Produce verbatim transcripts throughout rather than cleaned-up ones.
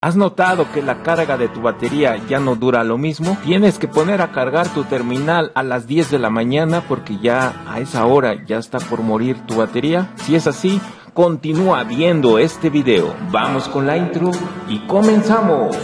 ¿Has notado que la carga de tu batería ya no dura lo mismo? Tienes que poner a cargar tu terminal a las diez de la mañana porque ya a esa hora ya está por morir tu batería. Si es así, continúa viendo este video. Vamos con la intro y comenzamos.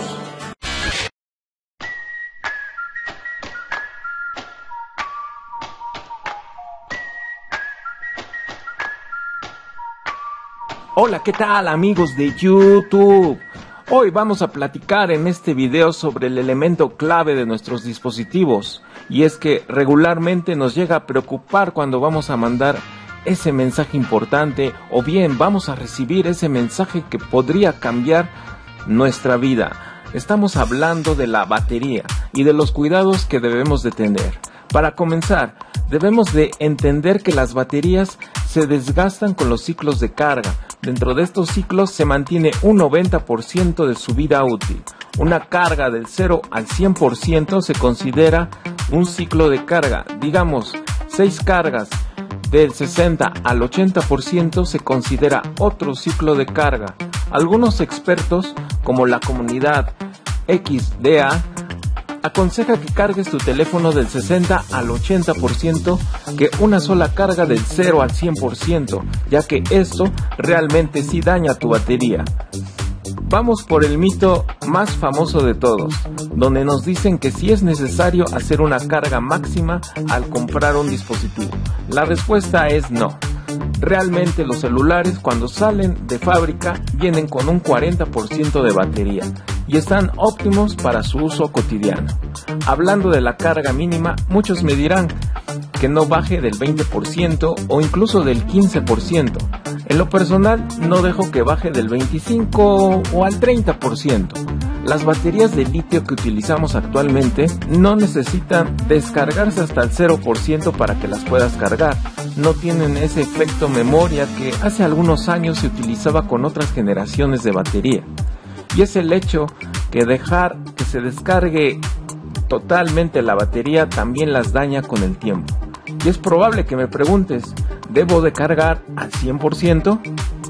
Hola, ¿qué tal amigos de YouTube? Hoy vamos a platicar en este video sobre el elemento clave de nuestros dispositivos, y es que regularmente nos llega a preocupar cuando vamos a mandar ese mensaje importante o bien vamos a recibir ese mensaje que podría cambiar nuestra vida. Estamos hablando de la batería y de los cuidados que debemos de tener. Para comenzar, debemos de entender que las baterías se desgastan con los ciclos de carga. Dentro de estos ciclos se mantiene un noventa por ciento de su vida útil. Una carga del cero al cien por ciento se considera un ciclo de carga. Digamos, seis cargas del sesenta al ochenta por ciento se considera otro ciclo de carga. Algunos expertos, como la comunidad X D A, aconseja que cargues tu teléfono del sesenta al ochenta por ciento que una sola carga del cero al cien por ciento, ya que esto realmente sí daña tu batería. Vamos por el mito más famoso de todos, donde nos dicen que sí es necesario hacer una carga máxima al comprar un dispositivo. La respuesta es no. Realmente los celulares cuando salen de fábrica vienen con un cuarenta por ciento de batería y están óptimos para su uso cotidiano. Hablando de la carga mínima, muchos me dirán que no baje del veinte por ciento o incluso del quince por ciento. En lo personal no dejo que baje del veinticinco por ciento o al treinta por ciento. Las baterías de litio que utilizamos actualmente no necesitan descargarse hasta el cero por ciento para que las puedas cargar. No tienen ese efecto memoria que hace algunos años se utilizaba con otras generaciones de batería. Y es el hecho que dejar que se descargue totalmente la batería también las daña con el tiempo. Y es probable que me preguntes, ¿debo de cargar al cien por ciento?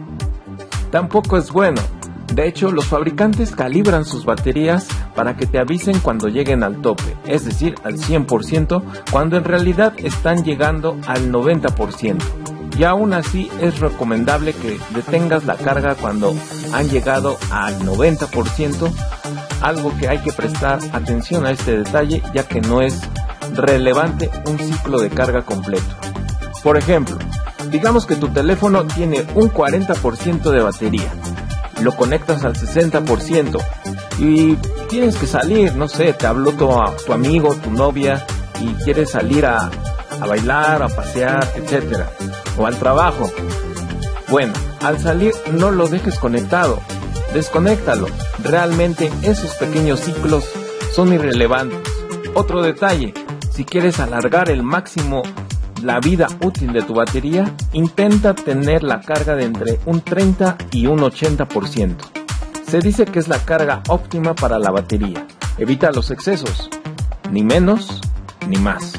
Tampoco es bueno. De hecho, los fabricantes calibran sus baterías para que te avisen cuando lleguen al tope, es decir, al cien por ciento, cuando en realidad están llegando al noventa por ciento. Y aún así es recomendable que detengas la carga cuando han llegado al noventa por ciento, algo que hay que prestar atención a este detalle, ya que no es relevante un ciclo de carga completo. Por ejemplo, digamos que tu teléfono tiene un cuarenta por ciento de batería. Lo conectas al sesenta por ciento y tienes que salir, no sé, te habló tu, tu amigo, tu novia y quieres salir a, a bailar, a pasear, etcétera, o al trabajo. Bueno, al salir no lo dejes conectado, desconéctalo. Realmente esos pequeños ciclos son irrelevantes. Otro detalle, si quieres alargar el máximo la vida útil de tu batería, intenta tener la carga de entre un treinta y un ochenta por ciento. Se dice que es la carga óptima para la batería. Evita los excesos, ni menos ni más.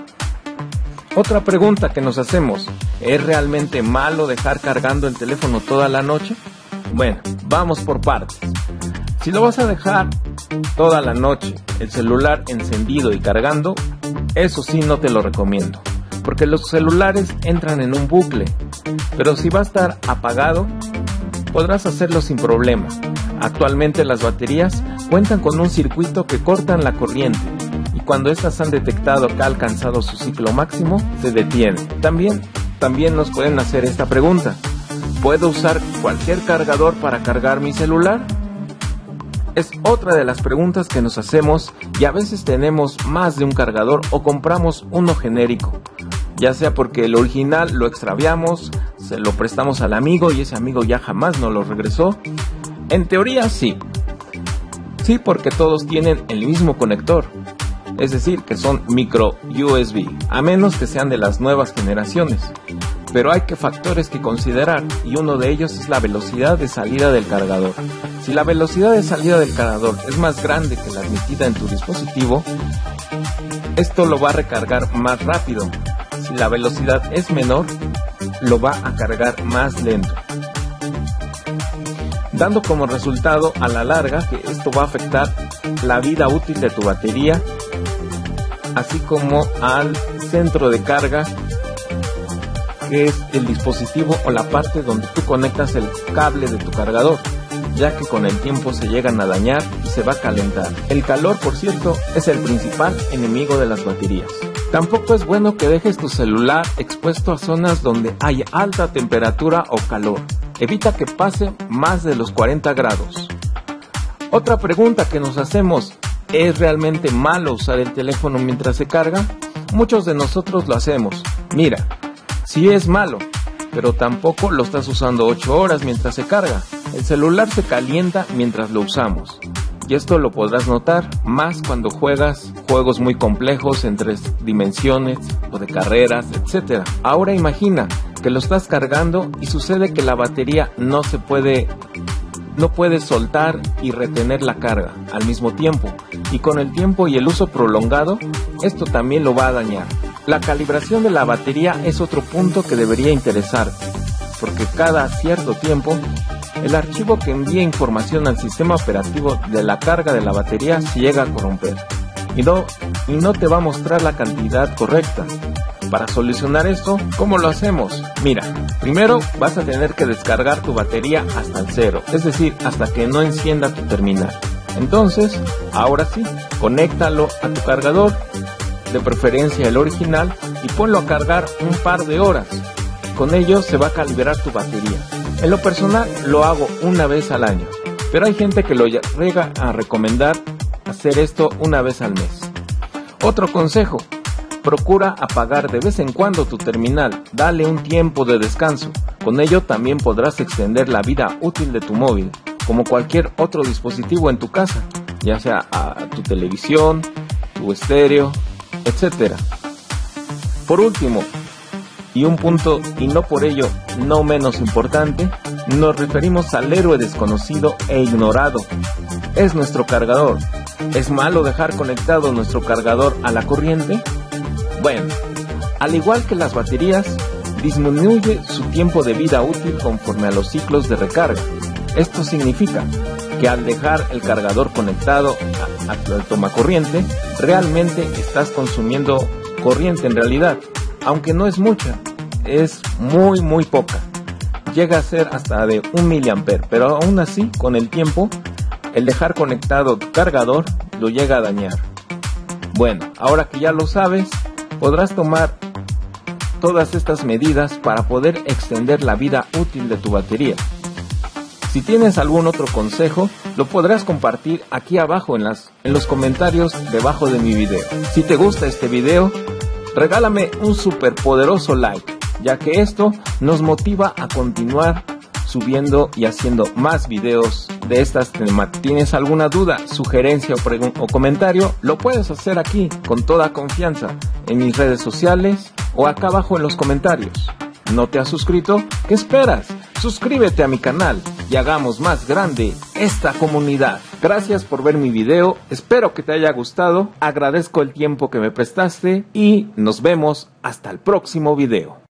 Otra pregunta que nos hacemos, ¿es realmente malo dejar cargando el teléfono toda la noche? Bueno, vamos por partes. Si lo vas a dejar toda la noche, el celular encendido y cargando, eso sí no te lo recomiendo, porque los celulares entran en un bucle, pero si va a estar apagado, podrás hacerlo sin problema. Actualmente las baterías cuentan con un circuito que cortan la corriente, y cuando estas han detectado que ha alcanzado su ciclo máximo, se detiene. También, también nos pueden hacer esta pregunta, ¿puedo usar cualquier cargador para cargar mi celular? Es otra de las preguntas que nos hacemos y a veces tenemos más de un cargador o compramos uno genérico, ya sea porque el original lo extraviamos, se lo prestamos al amigo y ese amigo ya jamás nos lo regresó. En teoría sí, sí porque todos tienen el mismo conector, es decir que son micro U S B, a menos que sean de las nuevas generaciones. Pero hay que factores que considerar y uno de ellos es la velocidad de salida del cargador. Si la velocidad de salida del cargador es más grande que la admitida en tu dispositivo, esto lo va a recargar más rápido. Si la velocidad es menor, lo va a cargar más lento. dando como resultado a la larga que esto va a afectar la vida útil de tu batería, así como al centro de carga, que es el dispositivo o la parte donde tú conectas el cable de tu cargador, ya que con el tiempo se llegan a dañar y se va a calentar. El calor, por cierto, es el principal enemigo de las baterías. Tampoco es bueno que dejes tu celular expuesto a zonas donde hay alta temperatura o calor. Evita que pase más de los cuarenta grados. Otra pregunta que nos hacemos: ¿es realmente malo usar el teléfono mientras se carga? Muchos de nosotros lo hacemos. Mira, sí es malo, pero tampoco lo estás usando ocho horas mientras se carga. El celular se calienta mientras lo usamos. Y esto lo podrás notar más cuando juegas juegos muy complejos en tres dimensiones o de carreras, etcétera. Ahora imagina que lo estás cargando y sucede que la batería no se puede, no puede soltar y retener la carga al mismo tiempo. Y con el tiempo y el uso prolongado, esto también lo va a dañar. La calibración de la batería es otro punto que debería interesarte, porque cada cierto tiempo el archivo que envía información al sistema operativo de la carga de la batería se llega a corromper y no, y no te va a mostrar la cantidad correcta. Para solucionar esto, ¿cómo lo hacemos? Mira, primero vas a tener que descargar tu batería hasta el cero, es decir, hasta que no encienda tu terminal. Entonces, ahora sí, conéctalo a tu cargador, de preferencia el original, y ponlo a cargar un par de horas. Con ello se va a calibrar tu batería. En lo personal lo hago una vez al año, pero hay gente que lo llega a recomendar hacer esto una vez al mes. Otro consejo: procura apagar de vez en cuando tu terminal, dale un tiempo de descanso. Con ello también podrás extender la vida útil de tu móvil, como cualquier otro dispositivo en tu casa, ya sea a tu televisión, tu estéreo, etcétera. Por último, y un punto, y no por ello no menos importante, nos referimos al héroe desconocido e ignorado. Es nuestro cargador. ¿Es malo dejar conectado nuestro cargador a la corriente? Bueno, al igual que las baterías, disminuye su tiempo de vida útil conforme a los ciclos de recarga. Esto significa que al dejar el cargador conectado al tomacorriente, realmente estás consumiendo corriente en realidad, aunque no es mucha, es muy muy poca. Llega a ser hasta de un miliampere, pero aún así, con el tiempo, el dejar conectado tu cargador lo llega a dañar. Bueno, ahora que ya lo sabes, podrás tomar todas estas medidas para poder extender la vida útil de tu batería. Si tienes algún otro consejo, lo podrás compartir aquí abajo en, las, en los comentarios debajo de mi video. Si te gusta este video, regálame un super poderoso like, ya que esto nos motiva a continuar subiendo y haciendo más videos de estas temáticas. ¿Tienes alguna duda, sugerencia o, o comentario? Lo puedes hacer aquí con toda confianza en mis redes sociales o acá abajo en los comentarios. ¿No te has suscrito? ¿Qué esperas? Suscríbete a mi canal y hagamos más grande esta comunidad. Gracias por ver mi video, espero que te haya gustado, agradezco el tiempo que me prestaste y nos vemos hasta el próximo video.